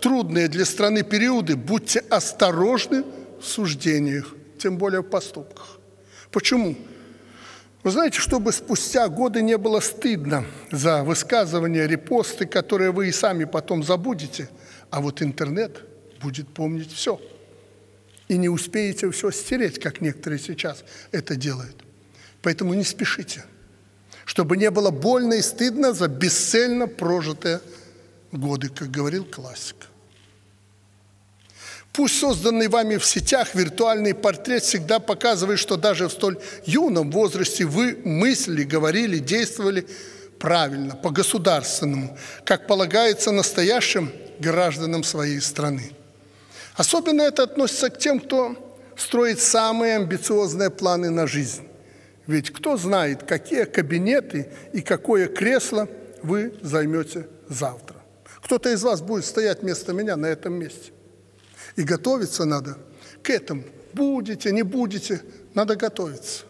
трудные для страны периоды будьте осторожны в суждениях, тем более в поступках. Почему? Вы знаете, чтобы спустя годы не было стыдно за высказывания, репосты, которые вы и сами потом забудете, а вот интернет будет помнить все. И не успеете все стереть, как некоторые сейчас это делают. Поэтому не спешите, чтобы не было больно и стыдно за бесцельно прожитые годы, как говорил классик. Пусть созданный вами в сетях виртуальный портрет всегда показывает, что даже в столь юном возрасте вы мыслили, говорили, действовали правильно, по-государственному, как полагается настоящим гражданам своей страны. Особенно это относится к тем, кто строит самые амбициозные планы на жизнь. Ведь кто знает, какие кабинеты и какое кресло вы займете завтра. Кто-то из вас будет стоять вместо меня на этом месте. И готовиться надо к этому. Будете, не будете, надо готовиться.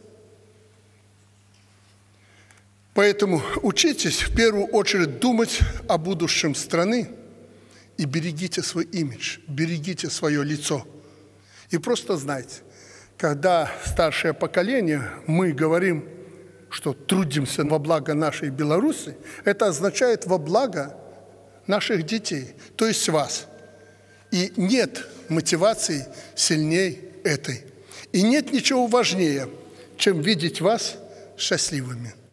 Поэтому учитесь в первую очередь думать о будущем страны и берегите свой имидж, берегите свое лицо. И просто знайте, когда старшее поколение, мы говорим, что трудимся во благо нашей Беларуси, это означает во благо наших детей, то есть вас. И нет мотивации сильнее этой. И нет ничего важнее, чем видеть вас счастливыми.